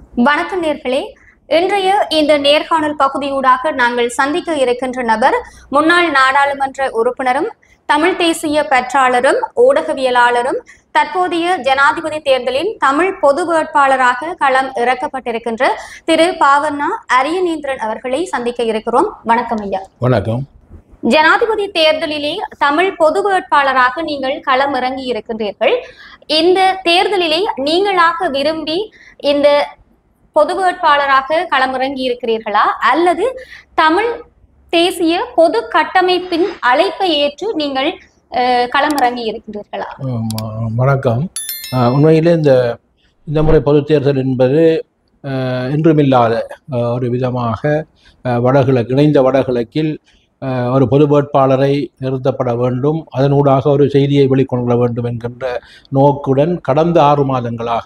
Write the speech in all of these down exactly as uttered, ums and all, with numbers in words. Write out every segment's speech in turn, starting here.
வணக்கம் நேர்களே. இன்றைய இந்த நேர்காணல் பகுதியூடாக நாங்கள் சந்திக்க இருக்கின்ற நபர் முன்னாள் நாடாளுமன்ற உறுப்பினரும் தமிழ் தேசிய பற்றாளரும் ஊடகவியலாளரும் தற்போதைய ஜனாதிபதி தேர்தலின் தமிழ் பொது வேட்பாளராக களம் இறக்கப்பட்டிருக்கின்ற திரு பாவண்ணா அரியநேந்திரன் அவர்களை சந்திக்க இருக்கிறோம். வணக்கம் ஐயா. வணக்கம். ஜனாதிபதி தேர்தலிலே தமிழ் பொது வேட்பாளராக நீங்கள் களம் இறங்கி இருக்கின்றீர்கள். இந்த தேர்தலிலே நீங்களாக விரும்பி இந்த பொது வேட்பாளராக களமிறங்கி இருக்கிறீர்களா அல்லது தமிழ் தேசிய பொது கட்டமைப்பின் அழைப்பை ஏற்று நீங்கள் களமிறங்கி இருக்கின்றீர்களா? வணக்கம். உண்மையிலே இந்த இந்த முறை பொது தேர்தல் என்பது இன்றுமில்லாத ஒரு விதமாக வடகிழக்கு இணைந்த வடகிழக்கில் ஒரு பொது வேட்பாளரை நிறுத்தப்பட வேண்டும், அதனூடாக ஒரு செய்தியை வெளிக்கொள்ள வேண்டும் என்கின்ற நோக்குடன் கடந்த ஆறு மாதங்களாக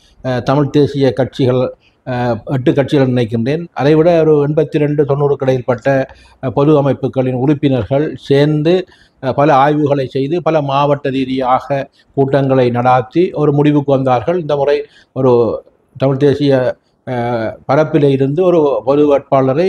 தமிழ் தேசிய கட்சிகள் எட்டு கட்சிகள் நினைக்கின்றேன், அதைவிட ஒரு எண்பத்தி ரெண்டு தொண்ணூறுக்கு இடையில்பட்ட பொது அமைப்புகளின் உறுப்பினர்கள் சேர்ந்து பல ஆய்வுகளை செய்து பல மாவட்ட ரீதியாக கூட்டங்களை நடாத்தி ஒரு முடிவுக்கு வந்தார்கள். இந்த முறை ஒரு தமிழ் தேசிய பரப்பிலே இருந்து ஒரு பொது வேட்பாளரை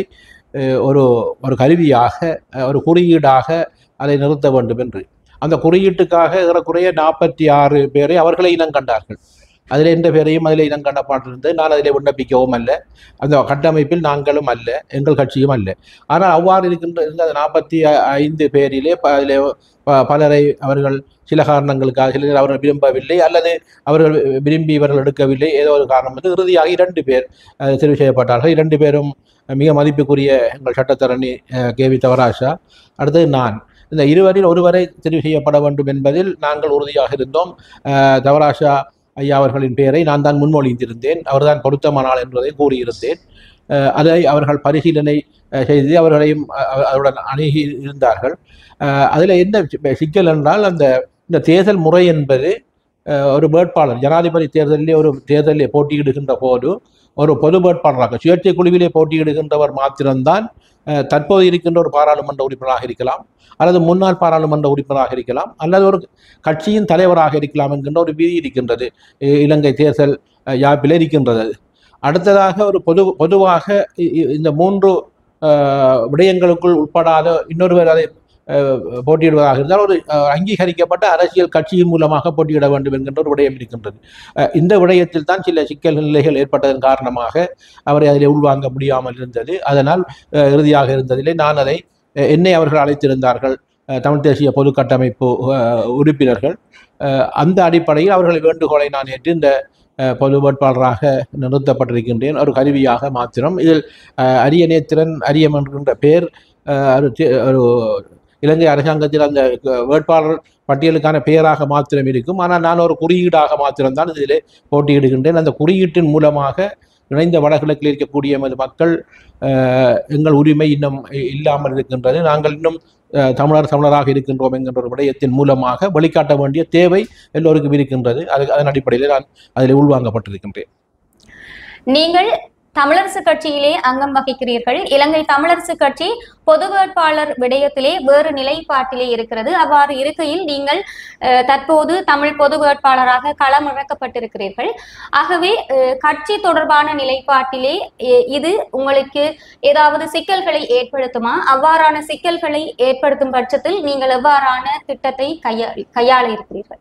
ஒரு ஒரு கருவியாக ஒரு குறியீடாக அதை நிறுத்த வேண்டும் என்று அந்த குறியீட்டுக்காக ஏறக்குறைய நாற்பத்தி ஆறு பேரை அவர்களை இனம் கண்டார்கள். அதில் எந்த பேரையும் அதில் இனம் கண்டப்பாட்டிருந்து நான் அதில் விண்ணப்பிக்கவும் அல்ல, அந்த கட்டமைப்பில் நாங்களும் அல்ல, எங்கள் கட்சியும் அல்ல. ஆனால் அவ்வாறு இருக்கின்ற இருந்த நாற்பத்தி ஐந்து பேரிலே அதில் பலரை அவர்கள் சில காரணங்களுக்காக சிலர் அவர்கள் விரும்பவில்லை அல்லது அவர்கள் விரும்பி இவர்கள் எடுக்கவில்லை, ஏதோ ஒரு காரணம் வந்து இறுதியாக இரண்டு பேர் தெரிவு செய்யப்பட்டார்கள். இரண்டு பேரும் மிக மதிப்புக்குரிய எங்கள் சட்டத்தரணி கே வி தவராசா, அடுத்தது நான். இந்த இருவரில் ஒருவரை தெரிவு செய்யப்பட வேண்டும் என்பதில் நாங்கள் உறுதியாக இருந்தோம். தவராசா ஐயா அவர்களின் பெயரை நான் தான் முன்மொழிந்திருந்தேன், அவர்தான் பொருத்தமானாள் என்பதை கூறியிருந்தேன். அதை அவர்கள் பரிசீலனை செய்து அவர்களையும் அவருடன் அணுகி இருந்தார்கள். அதில் என்ன சிக்கல் என்றால், அந்த இந்த தேர்தல் முறை என்பது ஒரு வேட்பாளர் ஜனாதிபதி தேர்தலிலே ஒரு தேர்தலிலே போட்டியிடுகின்ற போது ஒரு பொது வேட்பாளராக சுயேட்சை குழுவிலே போட்டியிடுகின்றவர் மாத்திரம்தான் தற்போது இருக்கின்ற ஒரு பாராளுமன்ற உறுப்பினராக இருக்கலாம் அல்லது முன்னாள் பாராளுமன்ற உறுப்பினராக இருக்கலாம் அல்லது ஒரு கட்சியின் தலைவராக இருக்கலாம் என்கின்ற ஒரு விதி இருக்கின்றது, இலங்கை தேர்தல் யாப்பில் இருக்கின்றது. அடுத்ததாக ஒரு பொது பொதுவாக இந்த மூன்று விடயங்களுக்குள் உட்படாத இன்னொருவர் அதை போட்டியிடுவதாக இருந்தால் ஒரு அங்கீகரிக்கப்பட்ட அரசியல் கட்சியின் மூலமாக போட்டியிட வேண்டும் என்கின்ற ஒரு விடயம் இருக்கின்றது. இந்த விடயத்தில் தான் சில சிக்கல் நிலைகள் ஏற்பட்டதன் காரணமாக அவரை அதில் உள்வாங்க முடியாமல் இருந்தது. அதனால் இறுதியாக இருந்ததிலே நான் அதை என்னை அவர்கள் அழைத்திருந்தார்கள், தமிழ் தேசிய பொது கட்டமைப்பு உறுப்பினர்கள். அந்த அடிப்படையில் அவர்கள் வேண்டுகோளை நான் ஏற்று இந்த பொது வேட்பாளராக நிறுத்தப்பட்டிருக்கின்றேன், ஒரு கருவியாக மாத்திரம். இதில் அரியநேத்திரன் அரியம் என்கின்ற பெயர் ஒரு இலங்கை அரசாங்கத்தில் அந்த வேட்பாளர் பட்டியலுக்கான பெயராக மாத்திரம் இருக்கும், ஆனால் நான் ஒரு குறியீடாக மாத்திரம்தான் இதிலே போட்டியிடுகின்றேன். அந்த குறியீட்டின் மூலமாக இணைந்த வடகிழக்கில் இருக்கக்கூடிய எமது மக்கள் எங்கள் உரிமை இன்னும் இல்லாமல் இருக்கின்றது, நாங்கள் இன்னும் தமிழர் தமிழராக இருக்கின்றோம் என்கின்ற ஒரு விடயத்தின் மூலமாக வெளிக்காட்ட வேண்டிய தேவை எல்லோருக்கும் இருக்கின்றது. அது அதன் அடிப்படையில் நான் அதில் உள்வாங்கப்பட்டிருக்கின்றேன். நீங்கள் தமிழரசு கட்சியிலே அங்கம் வகிக்கிறீர்கள். இலங்கை தமிழரசு கட்சி பொது வேட்பாளர் விடயத்திலே வேறு நிலைப்பாட்டிலே இருக்கிறது. அவ்வாறு இருக்கையில் நீங்கள் தற்போது தமிழ் பொது வேட்பாளராக களம் இறக்கப்பட்டிருக்கிறீர்கள். ஆகவே கட்சி தொடர்பான நிலைப்பாட்டிலே இது உங்களுக்கு ஏதாவது சிக்கல்களை ஏற்படுத்துமா? அவ்வாறான சிக்கல்களை ஏற்படுத்தும் பட்சத்தில் நீங்கள் எவ்வாறான திட்டத்தை கையா கையாள இருக்கிறீர்கள்?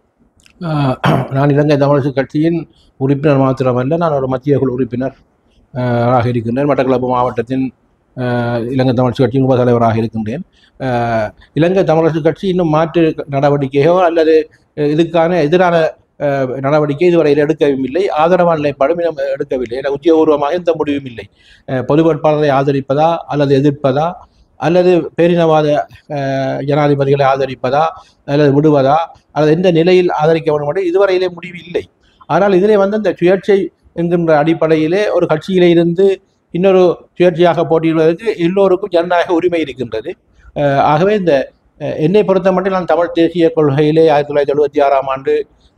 நான் இலங்கை தமிழரசு கட்சியின் உறுப்பினர் மாத்திரமல்ல, நான் ஒரு மத்திய குழு உறுப்பினர் ஆக இருக்கின்றேன். மட்டக்களப்பு மாவட்டத்தின் இலங்கை தமிழரசு கட்சியின் உப தலைவராக இருக்கின்றேன். இலங்கை தமிழரசு கட்சி இன்னும் மாற்று நடவடிக்கையோ அல்லது இதுக்கான எதிரான நடவடிக்கை இதுவரையில் எடுக்கவும் இல்லை, ஆதரவான நிலைப்பாடும் இன்னும் எடுக்கவில்லை. என உத்தியோகபூர்வமாக எந்த முடிவும் இல்லை. பொது வேட்பாளரை ஆதரிப்பதா அல்லது எதிர்ப்பதா அல்லது பேரினவாத ஜனாதிபதிகளை ஆதரிப்பதா அல்லது விடுவதா அல்லது எந்த நிலையில் ஆதரிக்க வேண்டும் என்று இதுவரையிலே முடிவு இல்லை. ஆனால் இதிலே வந்து இந்த சுயேட்சை என்கின்ற அடிப்படையிலே ஒரு கட்சியிலே இருந்து இன்னொரு சுயேட்சையாக போட்டியிடுவதற்கு எல்லோருக்கும் ஜனநாயக உரிமை இருக்கின்றது. ஆகவே இந்த என்னை பொறுத்த மட்டும் நான் தமிழ் தேசிய கொள்கையிலே ஆயிரத்தி தொள்ளாயிரத்தி எழுபத்தி ஆறாம் ஆண்டு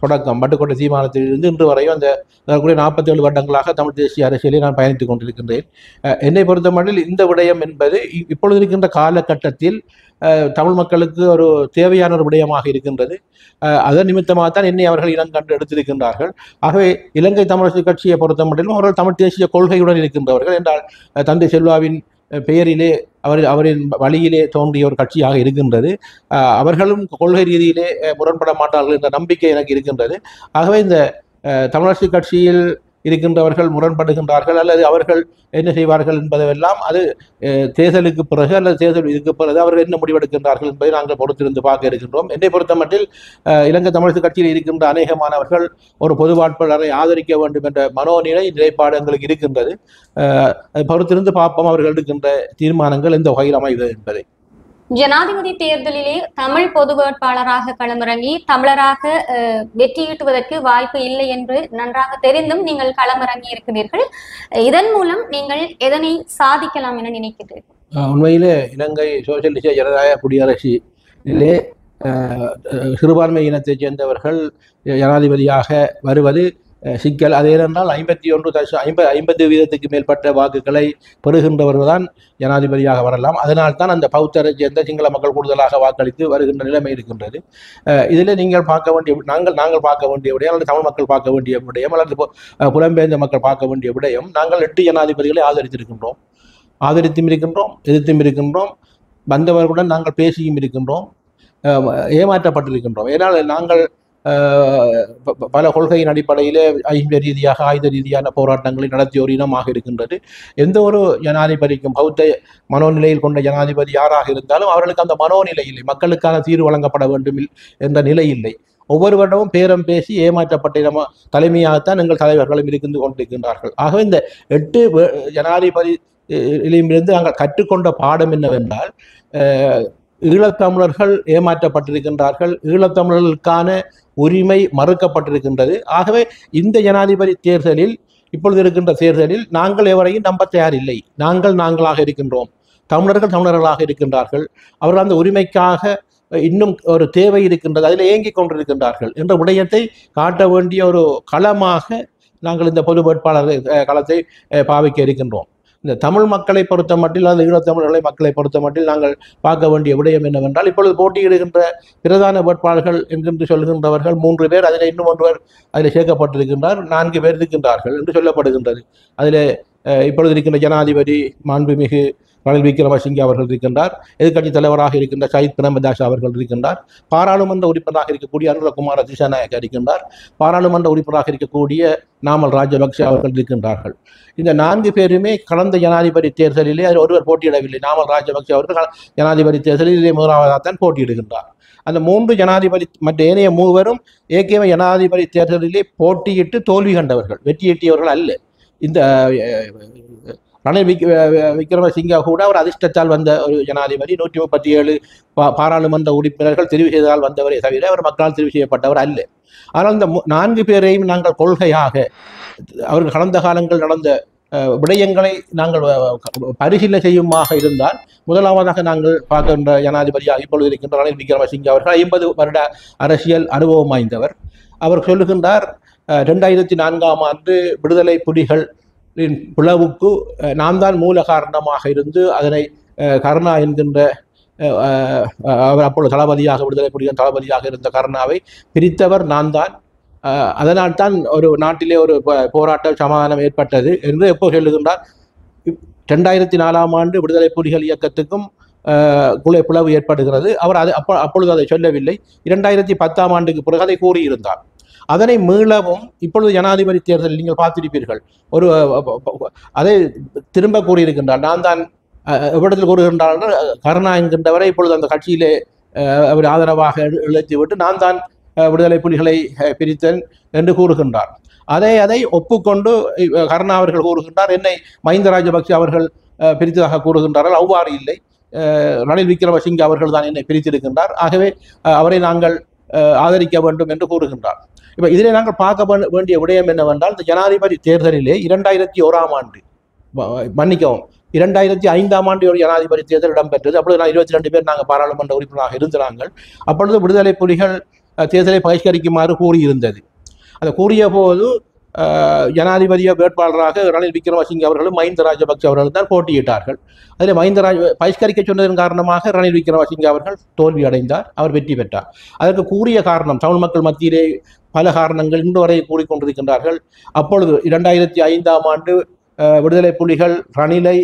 தொடக்கம் பட்டுக்கோட்டை தீர்மானத்திலிருந்து இன்று வரையும் அந்த அதற்குரிய நாற்பத்தி ஏழு வருடங்களாக தமிழ் தேசிய அரசியலை நான் பயணித்துக் கொண்டிருக்கின்றேன். என்னை பொறுத்தமட்டில் இந்த விடயம் என்பது இப்பொழுது இருக்கின்ற காலகட்டத்தில் தமிழ் மக்களுக்கு ஒரு தேவையான ஒரு விடயமாக இருக்கின்றது. அதன் நிமித்தமாகத்தான் என்னை அவர்கள் இனம் கண்டு எடுத்திருக்கின்றார்கள். ஆகவே இலங்கை தமிழரசு கட்சியை பொறுத்த மட்டிலும் அவர்கள் தமிழ் தேசிய கொள்கையுடன் இருக்கின்றவர்கள் என்றால் தந்தை செல்வாவின் பெயரிலே அவர் அவரின் வழியிலே தோன்றிய ஒரு கட்சியாக இருக்கின்றது. அவர்களும் கொள்கை ரீதியிலே முரண்பட மாட்டார்கள் என்ற நம்பிக்கை எனக்கு இருக்கின்றது. ஆகவே இந்த தமிழரசு கட்சியில் இருக்கின்றவர்கள் முரண்படுகின்றார்கள் அல்லது அவர்கள் என்ன செய்வார்கள் என்பதெல்லாம் அது தேர்தலுக்கு பிறகு அல்லது தேர்தல் இதுக்கு பிறகு அவர்கள் என்ன முடிவெடுக்கின்றார்கள் என்பதை நாங்கள் பொறுத்திருந்து பார்க்க இருக்கின்றோம். என்னை பொறுத்த மட்டில் இலங்கை தமிழரசு கட்சியில் இருக்கின்ற அநேகமானவர்கள் ஒரு பொது வேட்பாளரை ஆதரிக்க வேண்டும் என்ற மனோநிலை நிலைப்பாடு எங்களுக்கு இருக்கின்றது. பொறுத்திருந்து பார்ப்போம் அவர்கள் எடுக்கின்ற தீர்மானங்கள் எந்த வகையில் அமைவது என்பதை. ஜனாதிபதி தேர்தலிலே தமிழ் பொது வேட்பாளராக களமிறங்கி தமிழராக வெற்றியீட்டுவதற்கு வாய்ப்பு இல்லை என்று நன்றாக தெரிந்தும் நீங்கள் களமிறங்கி இருக்கிறீர்கள். இதன் மூலம் நீங்கள் எதனை சாதிக்கலாம் என நினைக்கிறீர்கள்? உண்மையிலே இலங்கை சோசியலிச ஜனநாயக குடியரசிலே சிறுபான்மை இனத்தைச் சேர்ந்தவர்கள் ஜனாதிபதியாக வருவது சிக்கல். அது ஏனென்றால் ஐம்பத்தி ஒன்று தசம் ஐம்பது ஐம்பது வீதத்துக்கு மேற்பட்ட வாக்குகளை பெறுகின்றவர்கள் தான் ஜனாதிபதியாக வரலாம். அதனால் தான் அந்த பௌத்தரை சேர்ந்த சிங்கள மக்கள் கூடுதலாக வாக்களித்து வருகின்ற நிலைமை இருக்கின்றது. இதில் நீங்கள் பார்க்க வேண்டிய நாங்கள் நாங்கள் பார்க்க வேண்டிய விடயம் அல்லது தமிழ் மக்கள் பார்க்க வேண்டிய விடயம் அல்லது புலம்பெயர்ந்த மக்கள் பார்க்க வேண்டிய விடயம், நாங்கள் எட்டு ஜனாதிபதிகளை ஆதரித்திருக்கின்றோம், ஆதரித்தும் இருக்கின்றோம், எதிர்த்தும் இருக்கின்றோம், வந்தவர்களுடன் நாங்கள் பேசியும் இருக்கின்றோம், ஏமாற்றப்பட்டிருக்கின்றோம். ஏனால் நாங்கள் பல கொள்கையின் அடிப்படையிலே ஐந்த ரீதியாக ஆயுத ரீதியான போராட்டங்களை நடத்திய ஒரு இனமாக இருக்கின்றது. எந்த ஒரு ஜனாதிபதிக்கும் பௌத்த மனோநிலையில் கொண்ட ஜனாதிபதி யாராக இருந்தாலும் அவர்களுக்கு அந்த மனோநிலை இல்லை, மக்களுக்கான தீர்வு வழங்கப்பட வேண்டும் என்ற நிலை இல்லை. ஒவ்வொரு வருடமும் பேரம் பேசி ஏமாற்றப்பட்ட நம்ம தலைமையாகத்தான் எங்கள் தலைவர்களும் இருந்து கொண்டிருக்கின்றார்கள். ஆகவே இந்த எட்டு ஜனாதிபதியிலிருந்து நாங்கள் கற்றுக்கொண்ட பாடம் என்னவென்றால், ஈழத்தமிழர்கள் ஏமாற்றப்பட்டிருக்கின்றார்கள், ஈழத்தமிழர்களுக்கான உரிமை மறுக்கப்பட்டிருக்கின்றது. ஆகவே இந்த ஜனாதிபதி தேர்தலில் இப்பொழுது இருக்கின்ற தேர்தலில் நாங்கள் எவரையும் நம்ப தயாரில்லை. நாங்கள் நாங்களாக இருக்கின்றோம், தமிழர்கள் தமிழர்களாக இருக்கின்றார்கள், அவர்கள் அந்த உரிமைக்காக இன்னும் ஒரு தேவை இருக்கின்றது, அதில் ஏங்கிக் கொண்டிருக்கின்றார்கள் என்ற விடயத்தை காட்ட வேண்டிய ஒரு களமாக நாங்கள் இந்த பொது வேட்பாளர் களத்தை பாவிக்க இருக்கின்றோம். இந்த தமிழ் மக்களை பொறுத்த மட்டில் அல்லது ஈழத்தமிழர்களை மக்களை பொறுத்த மட்டில் நாங்கள் பார்க்க வேண்டிய விடயம் என்னவென்றால், இப்பொழுது போட்டியிடுகின்ற பிரதான வேட்பாளர்கள் என்கின்ற சொல்கின்றவர்கள் மூன்று பேர், அதில் இன்னும் ஒருவர் அதில் சேர்க்கப்பட்டிருக்கின்றார், நான்கு பேர் இருக்கின்றார்கள் என்று சொல்லப்படுகின்றது. அதில் இப்பொழுது இருக்கின்ற ஜனாதிபதி மாண்புமிகு ரணில் விக்ரமசிங்கே அவர்கள் இருக்கின்றார், எதிர்க்கட்சி தலைவராக இருக்கின்ற சயித் பிரேமதாஸ் அவர்கள் இருக்கின்றார், பாராளுமன்ற உறுப்பினராக இருக்கக்கூடிய அனுரகுமார திசாநாயக்க இருக்கின்றார், பாராளுமன்ற உறுப்பினராக இருக்கக்கூடிய நாமல் ராஜபக்ஷ அவர்கள் இருக்கின்றார்கள். இந்த நான்கு பேருமே கடந்த ஜனாதிபதி தேர்தலிலே அதில் ஒருவர் போட்டியிடவில்லை. நாமல் ராஜபக்ஷ அவர்கள் ஜனாதிபதி தேர்தலில் முதலாவதாகத்தான் போட்டியிடுகின்றார். அந்த மூன்று ஜனாதிபதி மற்ற ஏனைய மூவரும் ஏற்கனவே ஜனாதிபதி தேர்தலிலே போட்டியிட்டு தோல்வி கண்டவர்கள், வெற்றியீட்டியவர்கள் அல்ல. இந்த ரணில் விக் விக்ரமசிங்கா கூட அவர் அதிர்ஷ்டத்தால் வந்த ஒரு ஜனாதிபதி, நூற்றி முப்பத்தி ஏழு பா பாராளுமன்ற உறுப்பினர்கள் தெரிவு செய்ததால் வந்தவரே தவிர அவர் மக்களால் தெரிவு செய்யப்பட்டவர் அல்ல. ஆனால் இந்த நான்கு பேரையும் நாங்கள் கொள்கையாக அவர்கள் கடந்த காலங்கள் நடந்த விடயங்களை நாங்கள் பரிசீலனை செய்யுமாக இருந்தால், முதலாவதாக நாங்கள் பார்க்கின்ற ஜனாதிபதியாக இப்பொழுது இருக்கின்ற ரணில் விக்ரமசிங்கே அவர்கள் ஐம்பது வருட அரசியல் அனுபவம் வாய்ந்தவர். அவர் சொல்லுகின்றார், ரெண்டாயிரத்தி நான்காம் ஆண்டு விடுதலை புலிகள் பிளவுக்கு நாம் தான் மூல காரணமாக இருந்து அதனை கருணா என்கின்ற அவர் அப்பொழுது தளபதியாக விடுதலை புலிகள் தளபதியாக இருந்த கருணாவை பிரித்தவர் நான் தான், அதனால் தான் ஒரு நாட்டிலே ஒரு போராட்ட சமாதானம் ஏற்பட்டது என்று எப்போ சொல்லுகின்றார். ரெண்டாயிரத்தி நாலாம் ஆண்டு விடுதலை புலிகள் இயக்கத்துக்கும் குலை பிளவு ஏற்படுகிறது. அவர் அது அப்போ அப்பொழுது அதை சொல்லவில்லை. இரண்டாயிரத்தி பத்தாம் ஆண்டுக்கு பிறகு அதை கூறியிருந்தார். அதனை மீளவும் இப்பொழுது ஜனாதிபதி தேர்தலில் நீங்கள் பார்த்திருப்பீர்கள், ஒரு அதை திரும்ப கூறியிருக்கின்றார். நான் தான் எவ்விடத்தில் கூறுகின்றார் கருணா என்கின்றவரை இப்பொழுது அந்த கட்சியிலே அவர் ஆதரவாக இழைத்துவிட்டு நான் தான் விடுதலை புலிகளை பிரித்தேன் என்று கூறுகின்றார். அதை அதை ஒப்புக்கொண்டு கருணா அவர்கள் கூறுகின்றார், என்னை மஹிந்த ராஜபக்ஷ அவர்கள் பிரித்ததாக கூறுகின்றார்கள். அவ்வாறு இல்லை, ரணில் விக்ரமசிங்கே அவர்கள் தான் என்னை பிரித்திருக்கின்றார், ஆகவே அவரை நாங்கள் ஆதரிக்க வேண்டும் என்று கூறுகின்றார். இப்போ இதிலே நாங்கள் பார்க்க வேண்டிய விடயம் என்னவென்றால், இந்த ஜனாதிபதி தேர்தலிலே இரண்டாயிரத்தி ஓராம் ஆண்டு மன்னிக்கவும் இரண்டாயிரத்தி ஐந்தாம் ஆண்டு ஒரு ஜனாதிபதி தேர்தல் இடம்பெற்றது. அப்பொழுது நான் இருபத்தி ரெண்டு பேர் நாங்கள் பாராளுமன்ற உறுப்பினராக இருந்தாங்கள். அப்பொழுது விடுதலை புலிகள் தேர்தலை பகிஷ்கரிக்குமாறு கூறியிருந்தது. அதை கூறிய போது ஜனாதிபதி வேட்பாளராக ரணில் விக்ரமசிங்கே அவர்களும் மஹிந்த ராஜபக்ச அவர்கள் தான் போட்டியிட்டார்கள். அதில் மஹிந்த ராஜ பகிஷ்கரிக்க சொன்னதன் காரணமாக ரணில் விக்ரமசிங்கே அவர்கள் தோல்வி அடைந்தார், அவர் வெற்றி பெற்றார். அதற்கு கூறிய காரணம் தமிழ் மக்கள் மத்தியிலே பல காரணங்கள் இன்று வரை கூறிக்கொண்டிருக்கின்றார்கள். அப்பொழுது இரண்டாயிரத்தி ஐந்தாம் ஆண்டு விடுதலை புலிகள் ரணிலை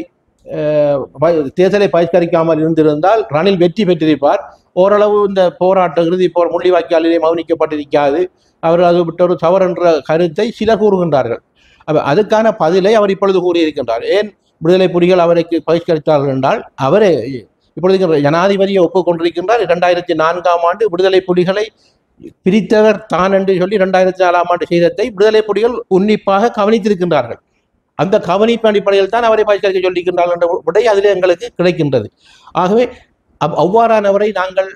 தேர்தலை பகிஷ்கரிக்காமல் இருந்திருந்தால் ரணில் வெற்றி பெற்றிருப்பார். ஓரளவு இந்த போராட்ட இறுதி போர் முள்ளிவாய்க்காலிலே மௌனிக்கப்பட்டிருக்காது, அவர் அது விட்ட ஒரு தவறு என்ற கருத்தை சிலர் கூறுகின்றார்கள். அதுக்கான பதிலை அவர் இப்பொழுது கூறியிருக்கின்றார். ஏன் விடுதலை புலிகள் அவருக்கு பகிஷ்கரித்தார்கள் என்றால், அவரே இப்பொழுது ஜனாதிபதியை ஒப்புக்கொண்டிருக்கின்றார். இரண்டாயிரத்தி நான்காம் ஆண்டு விடுதலை புலிகளை பிரித்தவர் தான் என்று சொல்லி இரண்டாயிரத்தி நாலாம் ஆண்டு செய்ததை விடுதலை புலிகள் உன்னிப்பாக கவனித்திருக்கின்றார்கள். அந்த கவனிப்பு அடிப்படையில் தான் அவரை பகிஷ்கரிக்க சொல்லியிருக்கின்றார்கள் என்ற விடை அதில் எங்களுக்கு கிடைக்கின்றது. ஆகவே அவ் அவ்வாறானவரை நாங்கள்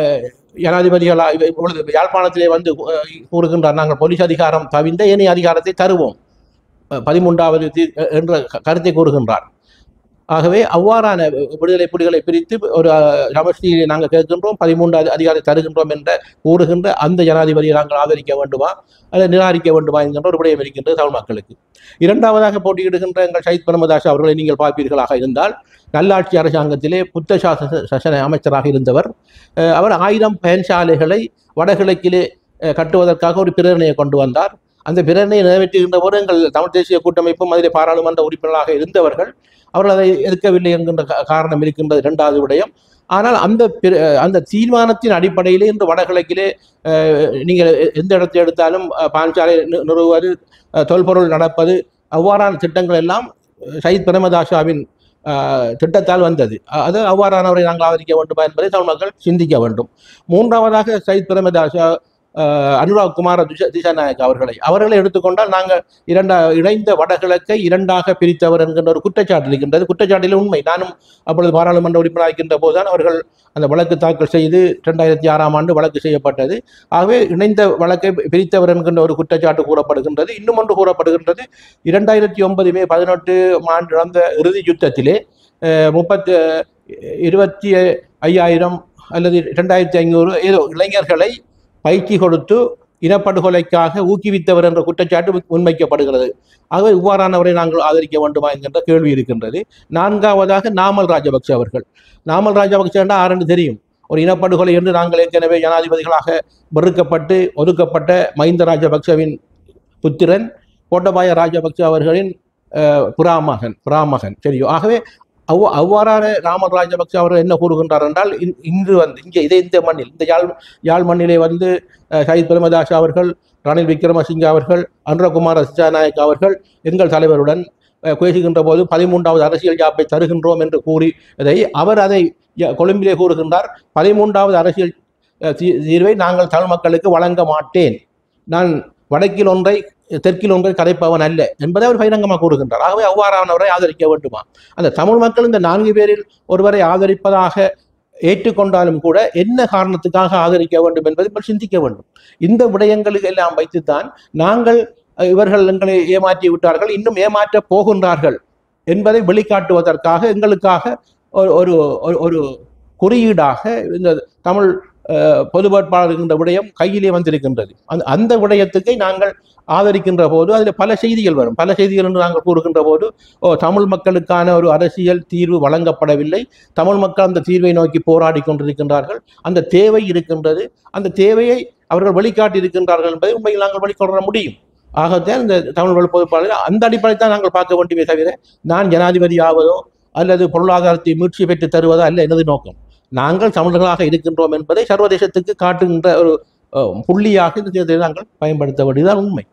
ஜனாதிபதிகளாக இப்பொழுது யாழ்ப்பாணத்திலே வந்து கூறுகின்றார், நாங்கள் போலீஸ் அதிகாரம் தவிர்ந்த ஏனைய அதிகாரத்தை தருவோம் பதிமூன்றாவது என்ற கருத்தை கூறுகின்றார். ஆகவே அவ்வாறான விடுதலை புலிகளை பிரித்து ஒரு சமஷ்டியை நாங்கள் கேட்கின்றோம், பதிமூன்றாவது அதிகாரத்தை தருகின்றோம் என்ற கூறுகின்ற அந்த ஜனாதிபதியை நாங்கள் ஆதரிக்க வேண்டுமா அல்லது நிராகரிக்க வேண்டுமா என்கின்ற ஒரு விடயம் இருக்கின்றது தமிழ் மக்களுக்கு. இரண்டாவதாக போட்டியிடுகின்ற எங்கள் ஷஹீத் பிரேமதாஸ் அவர்களை நீங்கள் பார்ப்பீர்களாக இருந்தால், நல்லாட்சி அரசாங்கத்திலே புத்த சாசன அமைச்சராக இருந்தவர். அவர் ஆயிரம் பயன்சாலைகளை வடகிழக்கிலே கட்டுவதற்காக ஒரு பிரேரணையை கொண்டு வந்தார். அந்த பிரேரணையை நிறைவேற்றுகின்ற போது எங்கள் தமிழ் தேசிய கூட்டமைப்பும் அதிலே பாராளுமன்ற உறுப்பினராக இருந்தவர்கள் அவர்கள் அதை எதிர்க்கவில்லை என்கின்ற காரணம் இருக்கின்றது இரண்டாவது விடயம். ஆனால் அந்த அந்த தீர்மானத்தின் அடிப்படையிலே இன்று வடகிழக்கிலே நீங்கள் எந்த இடத்தை எடுத்தாலும் பாஞ்சாலை நிறுவுவது, தொல்பொருள் நடப்பது, அவ்வாறான திட்டங்கள் எல்லாம் ஷஹீத் பிரேமதாசாவின் திட்டத்தால் வந்தது. அது அவ்வாறானவரை நாங்கள் ஆதரிக்க வேண்டுமா என்பதை தமிழ் மக்கள் சிந்திக்க வேண்டும். மூன்றாவதாக ஷஹீத் பிரேமதாசா அனுராக் குமார திசாநாயக் அவர்களை அவர்களை எடுத்துக்கொண்டால், நாங்கள் இரண்டா இணைந்த வடகிழக்கை இரண்டாக பிரித்தவர் என்கின்ற ஒரு குற்றச்சாட்டு இருக்கின்றது. குற்றச்சாட்டில் உண்மை. நானும் அப்பொழுது பாராளுமன்ற உறுப்பினராக இருக்கின்ற போதுதான் அவர்கள் அந்த வழக்கு தாக்கல் செய்து இரண்டாயிரத்தி ஆறாம் ஆண்டு வழக்கு செய்யப்பட்டது. ஆகவே இணைந்த வழக்கை பிரித்தவர் என்கின்ற ஒரு குற்றச்சாட்டு கூறப்படுகின்றது. இன்னும் ஒன்று கூறப்படுகின்றது, இரண்டாயிரத்தி ஒன்பது மே பதினெட்டு ஆண்டு நடந்த இறுதி யுத்தத்திலே முப்பத்தி இருபத்தி ஐயாயிரம் அல்லது இரண்டாயிரத்தி ஐநூறு ஏதோ இளைஞர்களை பயிற்சி கொடுத்து இனப்படுகொலைக்காக ஊக்குவித்தவர் என்ற குற்றச்சாட்டு முன்வைக்கப்படுகிறது. ஆகவே இவ்வாறானவரை நாங்கள் ஆதரிக்க வேண்டுமா என்கின்ற கேள்வி இருக்கின்றது. நான்காவதாக நாமல் ராஜபக்ச அவர்கள். நாமல் ராஜபக்ச என்றால் ஆரென்று தெரியும். ஒரு இனப்படுகொலை என்று நாங்கள் ஏற்கனவே ஜனாதிபதிகளாக வெறுக்கப்பட்டு ஒதுக்கப்பட்ட மஹிந்த ராஜபக்சவின் புத்திரன் கோட்டபாய ராஜபக்ச அவர்களின் புறாமகன் புறாமகன் சரியோ. ஆகவே அவ் அவ்வாறான ராமர் ராஜபக்ச அவர்கள் என்ன கூறுகின்றார் என்றால், இன்று வந்து இங்கே இதே இந்த மண்ணில் இந்த யாழ் யாழ் மண்ணிலே வந்து ஷஹீத் பிரேமதாஸ் அவர்கள், ரணில் விக்ரமசிங்கே அவர்கள், அனுரகுமார திசாநாயக் அவர்கள் எங்கள் தலைவருடன் பேசுகின்ற போது பதிமூன்றாவது அரசியல் ஜாப்பை தருகின்றோம் என்று கூறி இதை அவர் அதை கொழும்பிலே கூறுகின்றார். பதிமூன்றாவது அரசியல் தீர்வை நாங்கள் தமிழ் மக்களுக்கு வழங்க மாட்டேன், நான் வடக்கில் ஒன்றை தெற்கில் ஒன்றை கதைப்பவன் அல்ல என்பதை அவர் பகிரங்கமாக கூறுகின்றார். ஆகவே அவ்வாறானவரை ஆதரிக்க வேண்டுமா? அந்த தமிழ் மக்கள் இந்த நான்கு பேரில் ஒருவரை ஆதரிப்பதாக ஏற்றுக்கொண்டாலும் கூட என்ன காரணத்துக்காக ஆதரிக்க வேண்டும் என்பதை சிந்திக்க வேண்டும். இந்த விடயங்களுக்கு எல்லாம் வைத்துத்தான் நாங்கள் இவர்கள் எங்களை ஏமாற்றி விட்டார்கள், இன்னும் ஏமாற்றப் போகின்றார்கள் என்பதை வெளிக்காட்டுவதற்காக எங்களுக்காக ஒரு ஒரு குறியீடாக இந்த தமிழ் பொது வேட்பாளர் என்ற விடயம் கையிலே வந்திருக்கின்றது. அந்த அந்த விடயத்துக்கை நாங்கள் ஆதரிக்கின்ற போது அதில் பல செய்திகள் வரும். பல செய்திகள் என்று நாங்கள் கூறுகின்ற போது, ஓ தமிழ் மக்களுக்கான ஒரு அரசியல் தீர்வு வழங்கப்படவில்லை, தமிழ் மக்கள் அந்த தீர்வை நோக்கி போராடி கொண்டிருக்கின்றார்கள், அந்த தேவை இருக்கின்றது, அந்த தேவையை அவர்கள் வெளிக்காட்டி இருக்கின்றார்கள் என்பதை உண்மையில் நாங்கள் வெளிக்கொணர முடியும். ஆகத்தான் இந்த தமிழ் பொதுப்பாளர் அந்த அடிப்படையில் தான் நாங்கள் பார்க்க வேண்டுமே தவிர, நான் ஜனாதிபதி ஆவதோ அல்லது பொருளாதாரத்தை மீட்சி பெற்று தருவதோ அல்ல எனது நோக்கம். நாங்கள் தமிழர்களாக இருக்கின்றோம் என்பதை சர்வதேசத்துக்கு காட்டுகின்ற ஒரு புள்ளியாக இந்த தேர்தலை நாங்கள் பயன்படுத்த வேண்டியதுதான் உண்மை.